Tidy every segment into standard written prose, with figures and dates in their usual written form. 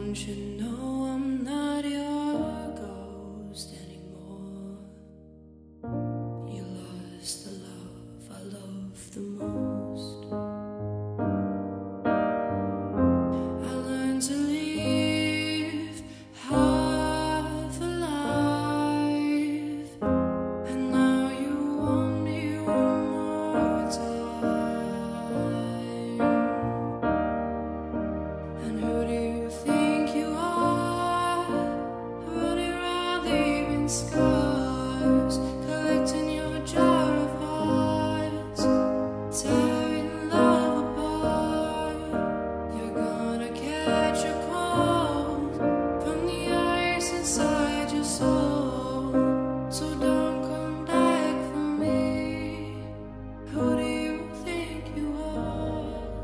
you know I'm not your ghost anymore? You lost the love I love the most. I learned to live half alive, and now you want me one more time. And who do you think you are, running around leaving scars, collecting your jar of hearts, tearing love apart? You're gonna catch a cold from the ice inside your soul, so don't come back for me. Who do you think you are?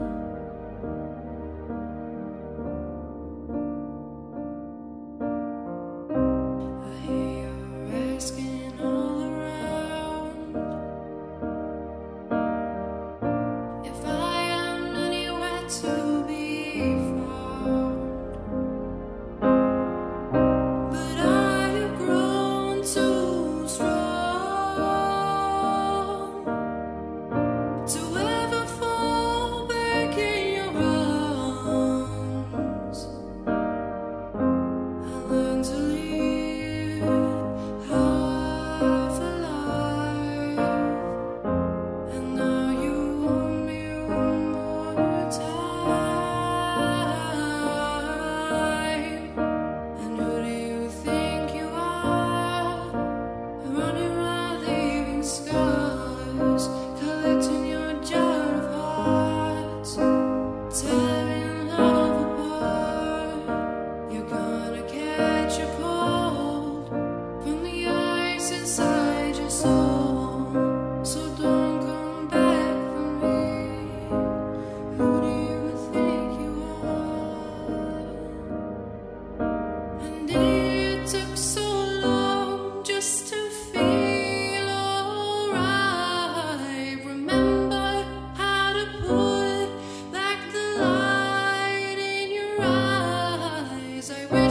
I hear you're asking all around if I am anywhere to be found, but I have grown too strong to ever fall back in your arms. I learned to live half alive, and now you want me one more time. And who do you think you are, running around leaving scars, collecting your jar of hearts, tearing love apart? You're gonna catch a cold from the ice inside your soul, so don't come back for me. Who do you think you are? And it took so long just to feel alright. Remember how to put back the light in your eyes. I